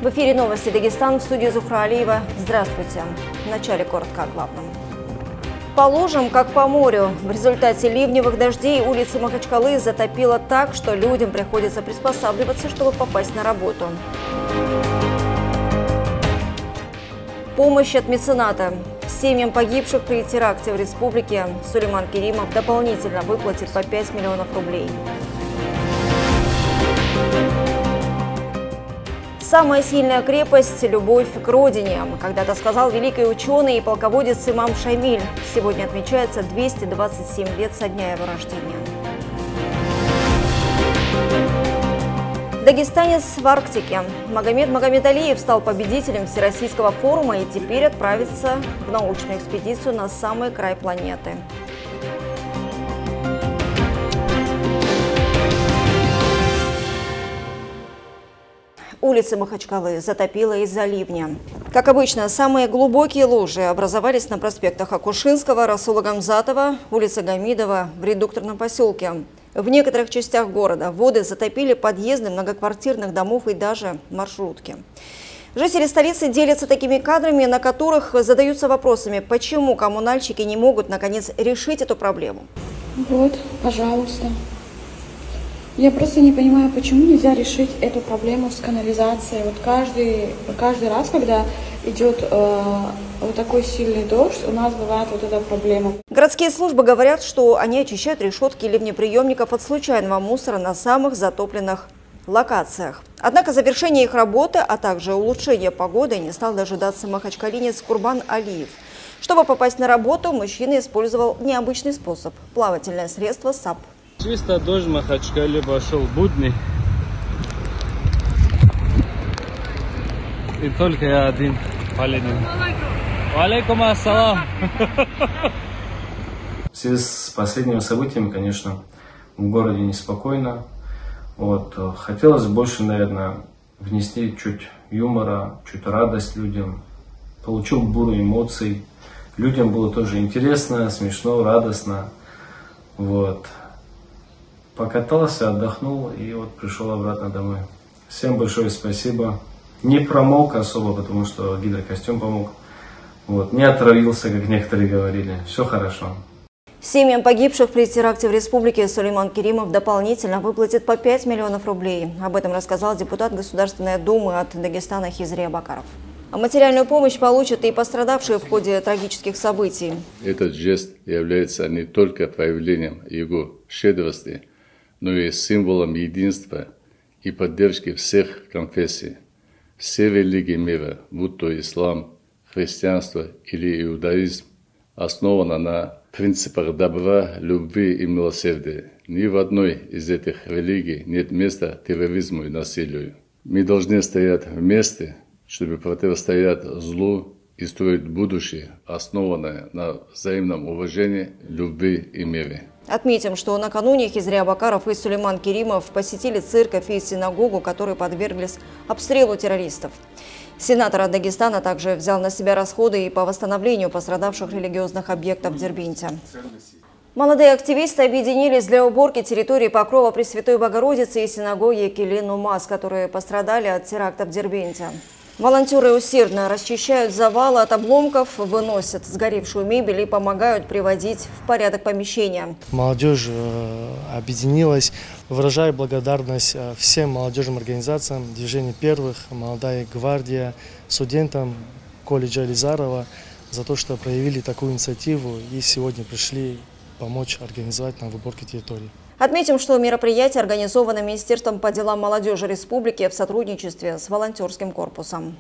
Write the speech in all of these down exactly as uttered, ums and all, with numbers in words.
В эфире новости Дагестан, в студии Зухра Алиева. Здравствуйте. В начале коротко о главном. По лужам, как по морю. В результате ливневых дождей улицы Махачкалы затопило так, что людям приходится приспосабливаться, чтобы попасть на работу. Помощь от мецената. Семьям погибших при теракте в республике Сулейман Керимов дополнительно выплатит по пять миллионов рублей. Самая сильная крепость – любовь к родине. Когда-то сказал великий ученый и полководец имам Шамиль. Сегодня отмечается двести двадцать семь лет со дня его рождения. Дагестанец в Арктике. Магомед Магомедалиев стал победителем Всероссийского форума и теперь отправится в научную экспедицию на самый край планеты. Улицы Махачкалы затопило из-за ливня. Как обычно, самые глубокие лужи образовались на проспектах Акушинского, Расула Гамзатова, улицы Гамидова в редукторном поселке. В некоторых частях города воды затопили подъезды многоквартирных домов и даже маршрутки. Жители столицы делятся такими кадрами, на которых задаются вопросами, почему коммунальщики не могут наконец решить эту проблему. Вот, пожалуйста. Я просто не понимаю, почему нельзя решить эту проблему с канализацией. Вот каждый, каждый раз, когда идет э, вот такой сильный дождь, у нас бывает вот эта проблема. Городские службы говорят, что они очищают решетки ливнеприемников от случайного мусора на самых затопленных локациях. Однако завершение их работы, а также улучшение погоды не стал дожидаться махачкалинец Курбан Алиев. Чтобы попасть на работу, мужчина использовал необычный способ – плавательное средство САП. Чисто дождь в Махачкале пошел будний. И только я один поленин. Алейкум ассалам. В связи с последними событиями, конечно, в городе неспокойно. Вот. Хотелось больше, наверное, внести чуть юмора, чуть радость людям. Получил бурю эмоций. Людям было тоже интересно, смешно, радостно. Вот. Покатался, отдохнул и вот пришел обратно домой. Всем большое спасибо. Не промок особо, потому что гидрокостюм помог. Вот. Не отравился, как некоторые говорили. Все хорошо. Семьям погибших при теракте в республике Сулейман Керимов дополнительно выплатит по пять миллионов рублей. Об этом рассказал депутат Государственной Думы от Дагестана Хизри Абакаров. А материальную помощь получат и пострадавшие в ходе трагических событий. Этот жест является не только проявлением его щедрости, но и символом единства и поддержки всех конфессий. Все религии мира, будь то ислам, христианство или иудаизм, основаны на принципах добра, любви и милосердия. Ни в одной из этих религий нет места терроризму и насилию. Мы должны стоять вместе, чтобы противостоять злу и строить будущее, основанное на взаимном уважении, любви и мире. Отметим, что накануне Хизри Абакаров и Сулейман Керимов посетили церковь и синагогу, которые подверглись обстрелу террористов. Сенатор от Дагестана также взял на себя расходы и по восстановлению пострадавших религиозных объектов в Дербенте. Молодые активисты объединились для уборки территории Покрова Пресвятой Богородицы и синагоги Килин-Умаз, которые пострадали от теракта в Дербенте. Волонтеры усердно расчищают завалы от обломков, выносят сгоревшую мебель и помогают приводить в порядок помещения. Молодежь объединилась, выражая благодарность всем молодежным организациям, движению первых, молодая гвардия, студентам колледжа Лизарова за то, что проявили такую инициативу и сегодня пришли помочь организовать нам уборку территории. Отметим, что мероприятие организовано Министерством по делам молодежи республики в сотрудничестве с волонтерским корпусом.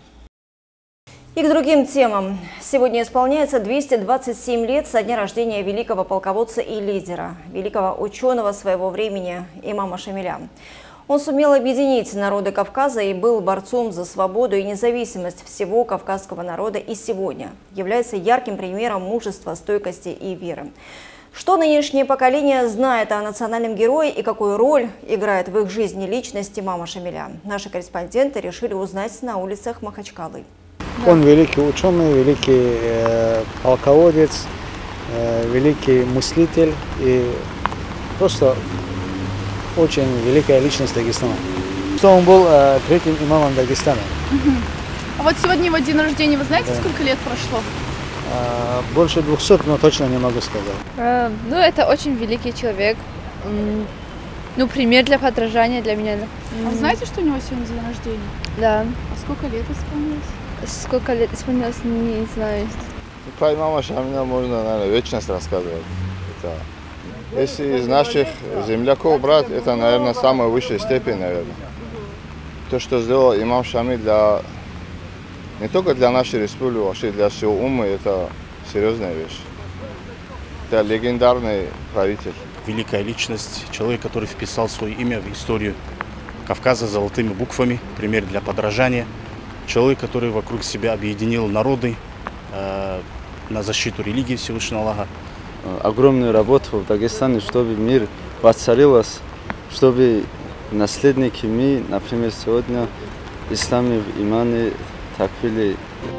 И к другим темам. Сегодня исполняется двести двадцать семь лет со дня рождения великого полководца и лидера, великого ученого своего времени имама Шамиля. Он сумел объединить народы Кавказа и был борцом за свободу и независимость всего кавказского народа и сегодня является ярким примером мужества, стойкости и веры. Что нынешнее поколение знает о национальном герое и какую роль играет в их жизни личность имама Шамиля? Наши корреспонденты решили узнать на улицах Махачкалы. Он великий ученый, великий э, полководец, э, великий мыслитель и просто очень великая личность Дагестана. Что он был э, третьим имамом Дагестана. А вот сегодня его день рождения, вы знаете, Да. сколько лет прошло? А, больше двухсот, но точно не могу сказать. А, ну, это очень великий человек. М, Ну, пример для подражания для меня. А вы знаете, что у него сегодня день рождения? Да. А сколько лет исполнилось? Сколько лет исполнилось, не знаю. Про имама Шамиля можно, наверное, вечность рассказывать. Это, если из наших земляков брать, это, наверное, самая высшая степень, наверное. То, что сделал имам Шамиль для, не только для нашей республики, вообще для всего умма, это серьезная вещь. Это легендарный правитель. Великая личность, человек, который вписал свое имя в историю Кавказа золотыми буквами, пример для подражания. Человек, который вокруг себя объединил народы э, на защиту религии Всевышнего Аллаха. Огромную работу в Дагестане, чтобы мир воцарился, чтобы наследники ми, например, сегодня в исламе, в имане таквили.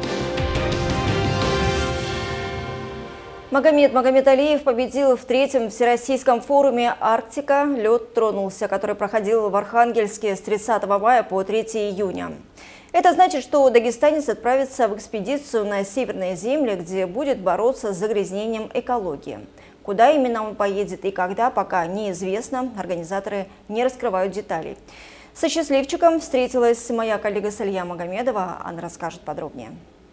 Магомед Магомедалиев победил в третьем всероссийском форуме «Арктика. Лед тронулся», который проходил в Архангельске с тридцатого мая по третьего июня. Это значит, что дагестанец отправится в экспедицию на северные земли, где будет бороться с загрязнением экологии. Куда именно он поедет и когда, пока неизвестно, организаторы не раскрывают деталей. Со счастливчиком встретилась моя коллега Салья Магомедова, она расскажет подробнее.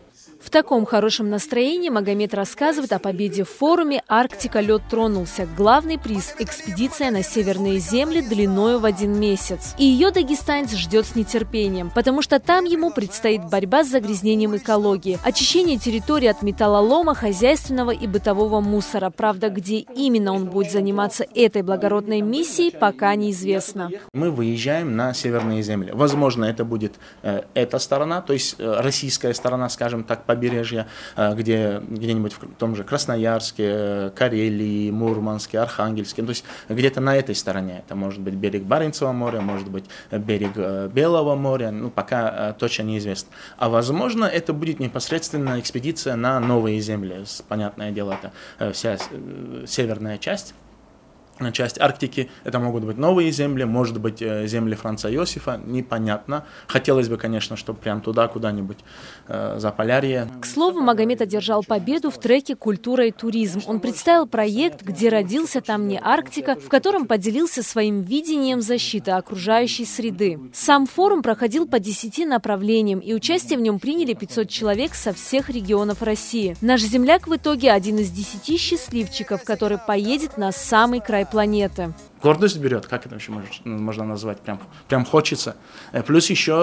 В таком хорошем настроении Магомед рассказывает о победе в форуме «Арктика. Лед тронулся». Главный приз – экспедиция на северные земли длиною в один месяц. И ее дагестанец ждет с нетерпением, потому что там ему предстоит борьба с загрязнением экологии, очищение территории от металлолома, хозяйственного и бытового мусора. Правда, где именно он будет заниматься этой благородной миссией, пока неизвестно. Мы выезжаем на северные земли. Возможно, это будет э, эта сторона, то есть э, российская сторона, скажем так, побережья, где где-нибудь в том же Красноярске, Карелии, Мурманске, Архангельске, то есть где-то на этой стороне. Это может быть берег Баренцева моря, может быть берег Белого моря, ну пока точно неизвестно. А возможно, это будет непосредственно экспедиция на новые земли. Понятное дело, это вся северная часть. Часть Арктики, это могут быть новые земли, может быть земли Франца Иосифа, непонятно. Хотелось бы, конечно, чтобы прям туда, куда-нибудь, э, за Полярье. К слову, Магомед одержал победу в треке «Культура и туризм». Он представил проект «Где родился, там не Арктика», в котором поделился своим видением защиты окружающей среды. Сам форум проходил по десяти направлениям, и участие в нем приняли пятьсот человек со всех регионов России. Наш земляк в итоге один из десяти счастливчиков, который поедет на самый край планеты. Гордость берет, как это вообще можно назвать, прям, прям хочется. Плюс еще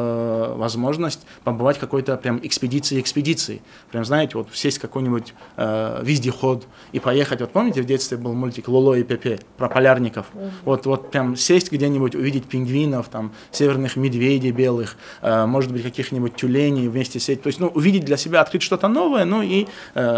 э, возможность побывать в какой-то прям экспедиции экспедиции. Прям, знаете, вот сесть в какой-нибудь э, вездеход и поехать. Вот помните, в детстве был мультик «Лоло и Пепе» про полярников? Mm-hmm. Вот, вот прям сесть где-нибудь, увидеть пингвинов, там, северных медведей белых, э, может быть, каких-нибудь тюленей вместе сесть. То есть, ну, увидеть для себя, открыть что-то новое, ну и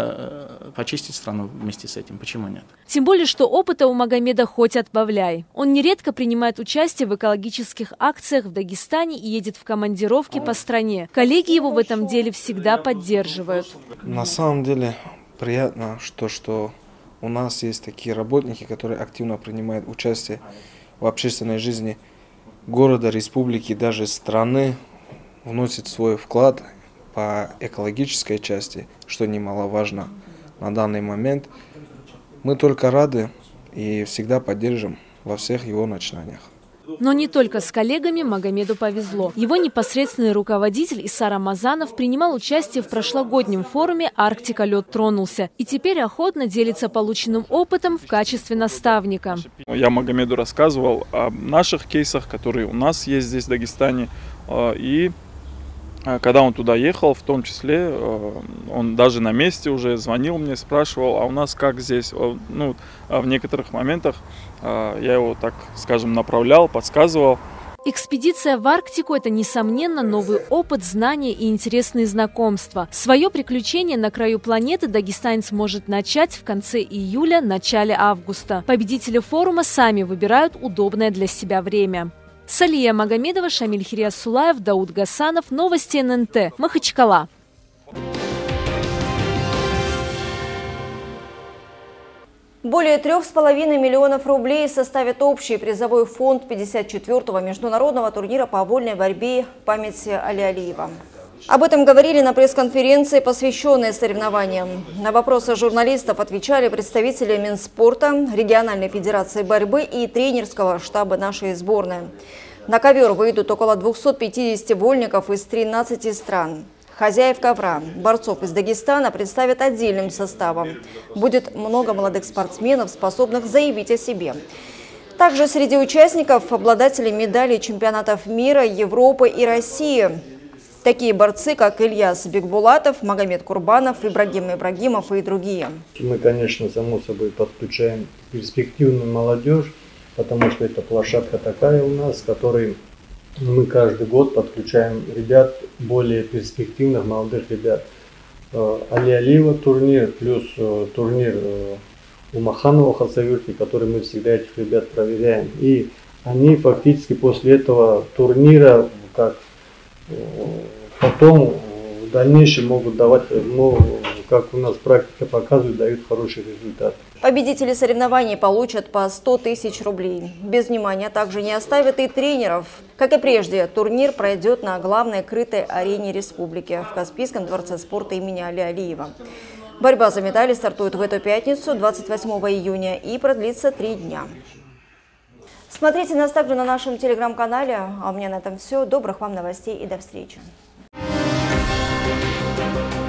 э, почистить страну вместе с этим. Почему нет? Тем более, что опыта у Магомеда хоть отбавляй. Он нередко принимает участие в экологических акциях в Дагестане и едет в командировки по стране. Коллеги его в этом деле всегда поддерживают. На самом деле приятно, что, что у нас есть такие работники, которые активно принимают участие в общественной жизни города, республики, даже страны, вносят свой вклад по экологической части, что немаловажно на данный момент. Мы только рады и всегда поддержим во всех его начинаниях. Но не только с коллегами Магомеду повезло. Его непосредственный руководитель Иса Рамазанов принимал участие в прошлогоднем форуме «Арктика. Лед тронулся» и теперь охотно делится полученным опытом в качестве наставника. Я Магомеду рассказывал о наших кейсах, которые у нас есть здесь в Дагестане, и когда он туда ехал, в том числе, он даже на месте уже звонил мне, спрашивал, а у нас как здесь? Ну, в некоторых моментах я его, так скажем, направлял, подсказывал. Экспедиция в Арктику – это, несомненно, новый опыт, знания и интересные знакомства. Свое приключение на краю планеты дагестанец может начать в конце июля, начале августа. Победители форума сами выбирают удобное для себя время. Салия Магомедова, Шамиль Хириясулаев, Дауд Гасанов. Новости эн эн тэ. Махачкала. Более трех с половиной миллионов рублей составит общий призовой фонд пятьдесят четвёртого международного турнира по вольной борьбе памяти Али Алиева. Об этом говорили на пресс-конференции, посвященной соревнованиям. На вопросы журналистов отвечали представители Минспорта, региональной федерации борьбы и тренерского штаба нашей сборной. На ковер выйдут около двухсот пятидесяти вольников из тринадцати стран. Хозяев ковра, борцов из Дагестана, представят отдельным составом. Будет много молодых спортсменов, способных заявить о себе. Также среди участников обладатели медалей чемпионатов мира, Европы и России. Такие борцы, как Ильяс Бекбулатов, Магомед Курбанов, Ибрагим Ибрагимов и другие. Мы, конечно, само собой подключаем перспективную молодежь, потому что это площадка такая у нас, в которой мы каждый год подключаем ребят, более перспективных молодых ребят. Али Алиева турнир, плюс турнир у Маханова Хасавюрти, который мы всегда этих ребят проверяем. И они фактически после этого турнира, как потом в дальнейшем могут давать, ну, как у нас практика показывает, дают хороший результат. Победители соревнований получат по сто тысяч рублей. Без внимания также не оставят и тренеров. Как и прежде, турнир пройдет на главной крытой арене республики в Каспийском дворце спорта имени Али Алиева. Борьба за медали стартует в эту пятницу, двадцать восьмого июня, и продлится три дня. Смотрите нас также на нашем телеграм-канале. А у меня на этом все. Добрых вам новостей и до встречи.